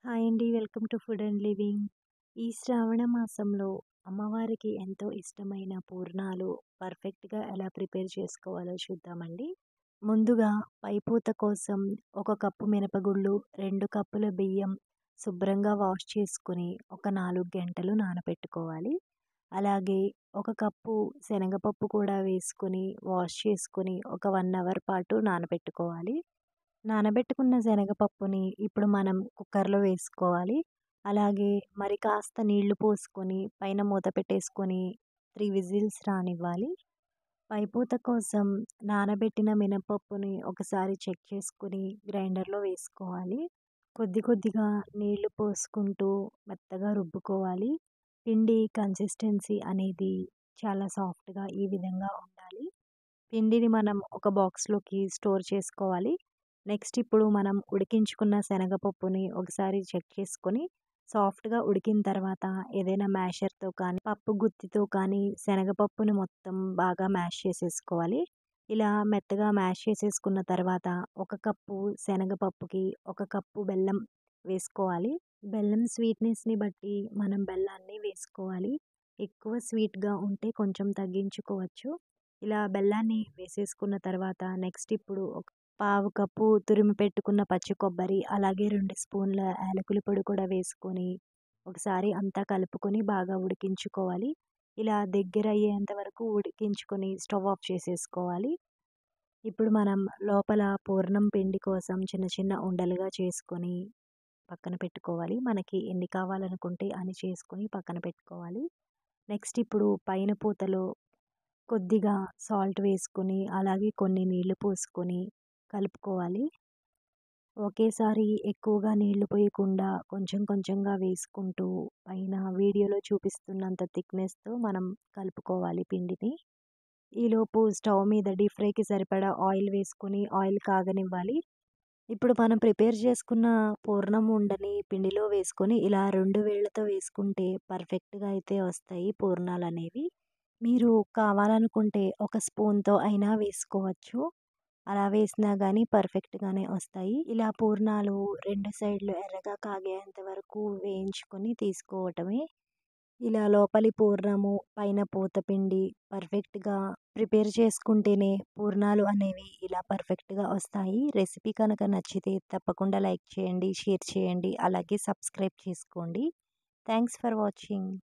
Hi అండి. Welcome to food and living. ఈ శ్రావణ మాసంలో అమ్మవారికి ఎంతో ఇష్టమైన పూర్ణాలు పర్ఫెక్ట్‌గా ఎలా ప్రిపేర్ చేసుకోవాలో చూద్దామండి. ముందుగా పైపూత కోసం ఒక కప్పు మినపగుళ్ళు, 2 కప్పుల బియ్యం శుభ్రంగా వాష్ చేసుకొని ఒక 4 గంటలు నానబెట్టుకోవాలి. అలాగే ఒక కప్పు శనగపప్పు కూడా వేసుకొని వాష్ చేసుకొని ఒక 1 అవర్ పాటు నానబెట్టుకోవాలి. నానబెట్టుకున్న శనగపప్పుని ఇప్పుడు మనం కుక్కర్‌లో వేసుకోవాలి. అలాగే మరి కాస్త నీళ్లు పోసుకొని పైన మూత పెట్టేసుకొని 3 విజిల్స్ రానివ్వాలి. పైపూత కోసం నానబెట్టిన మినపప్పుని ఒకసారి చెక్ చేసుకొని గ్రైండర్‌లో వేసుకోవాలి. కొద్ది కొద్దిగా నీళ్లు పోసుకుంటూ మెత్తగా రుబ్బుకోవాలి. పిండి కన్సిస్టెన్సీ అనేది చాలా సాఫ్ట్‌గా ఈ విధంగా ఉండాలి. పిండిని మనం ఒక బాక్స్‌లోకి స్టోర్ చేసుకోవాలి. నెక్స్ట్ ఇప్పుడు మనం ఉడికించుకున్న శనగపప్పుని ఒకసారి చెక్ చేసుకొని, సాఫ్ట్‌గా ఉడికిన తర్వాత ఏదైనా మ్యాషర్‌తో కానీ, పప్పు గుత్తితో కానీ శనగపప్పుని మొత్తం బాగా మ్యాష్ చేసేసుకోవాలి. ఇలా మెత్తగా మ్యాష్ చేసేసుకున్న తర్వాత ఒక కప్పు శనగపప్పుకి ఒక కప్పు బెల్లం వేసుకోవాలి. బెల్లం స్వీట్‌నెస్‌ని బట్టి మనం బెల్లాన్ని వేసుకోవాలి. ఎక్కువ స్వీట్‌గా ఉంటే కొంచెం తగ్గించుకోవచ్చు. ఇలా బెల్లాన్ని వేసేసుకున్న తర్వాత నెక్స్ట్ ఇప్పుడు ఒక పావు కప్పు తురిమి పెట్టుకున్న పచ్చి కొబ్బరి, అలాగే 2 స్పూన్ల యాలకుల పొడి కూడా వేసుకొని, ఒకసారి అంతా కలుపుకొని బాగా ఉడికించుకోవాలి. ఇలా దగ్గరయ్యేంత వరకు ఉడికించుకొని స్టవ్ ఆఫ్ చేసేసుకోవాలి. ఇప్పుడు మనం లోపల పూర్ణం పిండి కోసం చిన్న చిన్న ఉండలుగా చేసుకొని పక్కన పెట్టుకోవాలి. మనకి ఎన్ని కావాలనుకుంటే అన్ని చేసుకొని పక్కన పెట్టుకోవాలి. నెక్స్ట్ ఇప్పుడు పైన పూతలో కొద్దిగా సాల్ట్ వేసుకొని, అలాగే కొన్ని నీళ్లు పోసుకొని కలుపుకోవాలి. ఒకేసారి ఎక్కువగా నీళ్లు పోయకుండా కొంచెం కొంచెంగా వేసుకుంటూ పైన వీడియోలో చూపిస్తున్నంత థిక్‌నెస్‌తో మనం కలుపుకోవాలి పిండిని. ఈలోపు స్టవ్ మీద డీప్ ఫ్రైకి సరిపడా ఆయిల్ వేసుకొని ఆయిల్ కాగనివ్వాలి. ఇప్పుడు మనం ప్రిపేర్ చేసుకున్న పూర్ణం ఉండని పిండిలో వేసుకొని ఇలా 2 వేళ్ళతో వేసుకుంటే పర్ఫెక్ట్‌గా అయితే వస్తాయి పూర్ణాలనేవి. మీరు కావాలనుకుంటే ఒక స్పూన్‌తో అయినా వేసుకోవచ్చు. అలా వేసినా గానీ పర్ఫెక్ట్‌గానే వస్తాయి. ఇలా పూర్ణాలు 2 సైడ్‌లు ఎర్రగా కాగేంత వరకు వేయించుకొని తీసుకోవటమే. ఇలా లోపలి పూర్ణము, పైన పూతపిండి పర్ఫెక్ట్‌గా ప్రిపేర్ చేసుకుంటేనే పూర్ణాలు అనేవి ఇలా పర్ఫెక్ట్‌గా వస్తాయి. రెసిపీ కనుక నచ్చితే తప్పకుండా లైక్ చేయండి, షేర్ చేయండి, అలాగే సబ్స్క్రైబ్ చేసుకోండి. Thanks for watching.